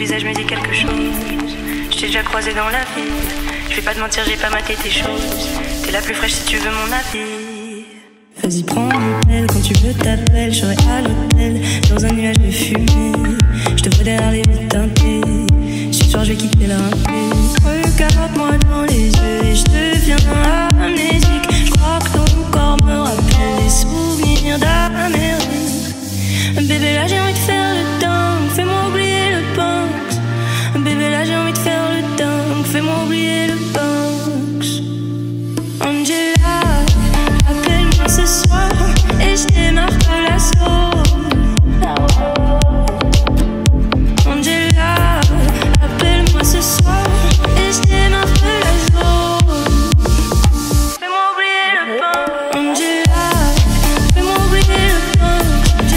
visage me dit quelque chose. Je t'ai déjà croisé dans la vie. Je vais pas te mentir, j'ai pas maté tes choses. T'es la plus fraîche si tu veux mon avis. Vas-y, prends l'appel, quand tu veux t'appelles. Je serai à l'hôtel, dans un nuage de fumée. Je te vois derrière les vitres teintées. Ce soir je vais quitter la rampée. Regarde-moi dans les yeux et je deviens amnésique. Je crois que ton corps me rappelle les souvenirs d'Amérique. Bébé, là j'ai envie de faire le dingue, fais-moi oublier le Banks. Bébé, là j'ai envie de faire le dingue, fais-moi oublier le Banks. Angela, appelle-moi ce soir et je démarre de la zone. Angela, appelle-moi ce soir et je démarre de la zone. Fais-moi oublier le Banks. Angela, fais-moi oublier le Banks.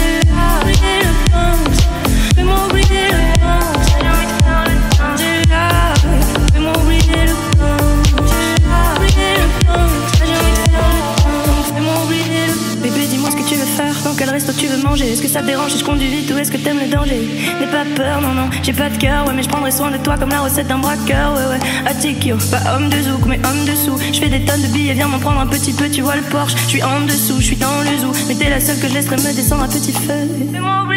Quel resto tu veux manger? Est-ce que ça te dérange si je conduis vite ou est-ce que t'aimes le danger? N'aie pas peur, non, non, j'ai pas de cœur, ouais, mais je prendrai soin de toi comme la recette d'un braqueur, ouais, ouais. Atikyo, pas homme de zouk, mais homme dessous. Je fais des tonnes de billets, viens m'en prendre un petit peu, tu vois le Porsche. Je suis en dessous, je suis dans le zoo, mais t'es la seule que je laisserai me descendre à petit feu.